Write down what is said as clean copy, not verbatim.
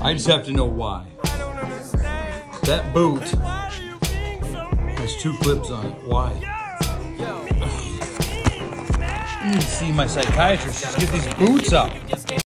I just have to know why. That boot has 2 clips on it. Why? I need to see my psychiatrist. Just get these boots up.